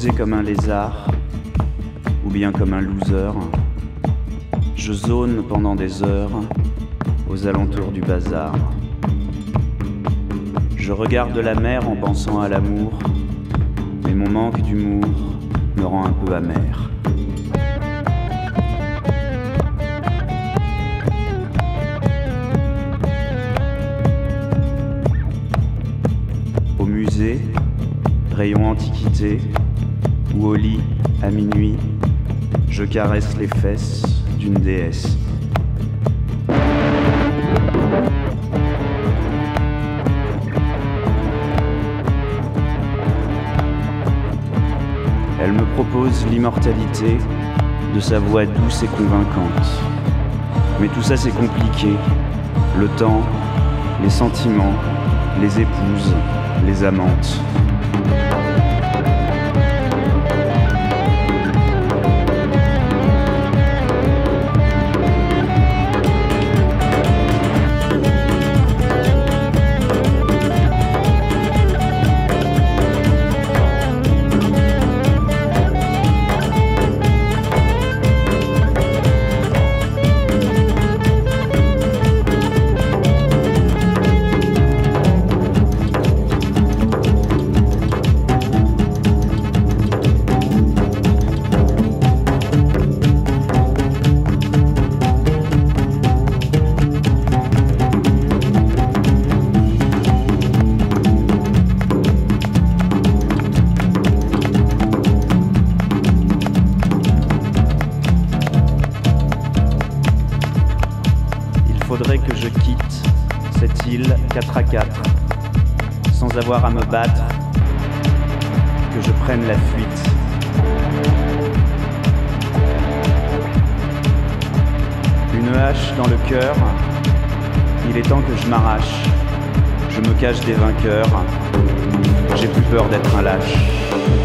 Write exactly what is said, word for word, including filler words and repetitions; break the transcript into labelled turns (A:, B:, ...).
A: posé comme un lézard, ou bien comme un loser. Je zone pendant des heures aux alentours du bazar. Je regarde la mer en pensant à l'amour, mais mon manque d'humour me rend un peu amer. Au musée, rayon antiquité, ou au lit, à minuit, je caresse les fesses d'une déesse. Elle me propose l'immortalité de sa voix douce et convaincante. Mais tout ça c'est compliqué. Le temps, les sentiments, les épouses, les amantes. Il faudrait que je quitte cette île quatre à quatre, sans avoir à me battre, que je prenne la fuite. Une hache dans le cœur, il est temps que je m'arrache. Je me cache des vainqueurs, j'ai plus peur d'être un lâche.